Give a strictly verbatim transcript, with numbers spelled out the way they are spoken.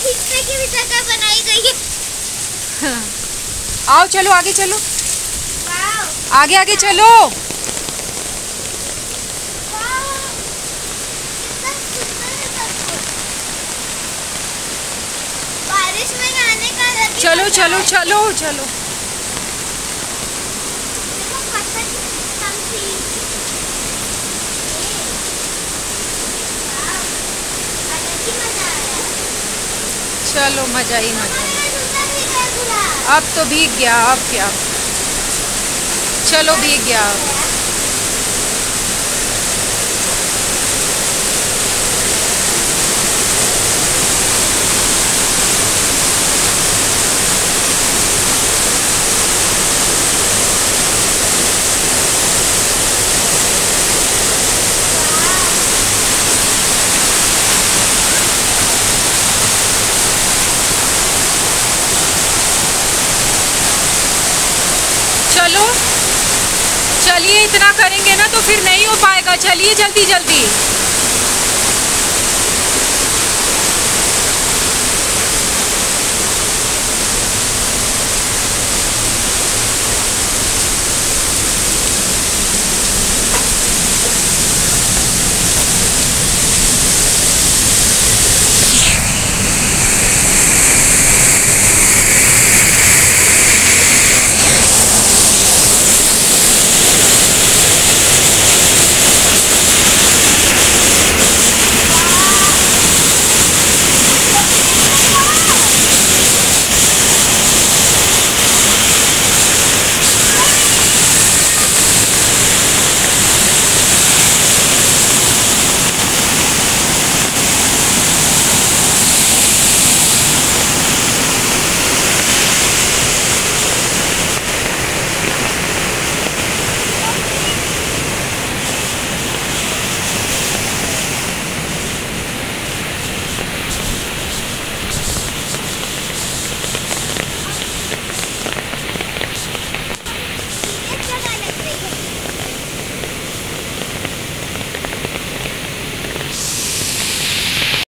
खींचने की भी जगह बनाई गई है। हाँ। आओ चलो आगे चलो, आगे आगे चलो। बारिश में नहाने का अलग ही चलो मजा चलो है। चलो चलो। देखो पत्थर कितनी कम थी। वाव, अलग ही मजा आया। चलो मजा ही मजा। हमारा जूता भी गया पूरा। अब तो भीग गया, अब क्या, चलो भीग गया। चलो चलिए, इतना करेंगे ना तो फिर नहीं हो पाएगा। चलिए जल्दी जल्दी।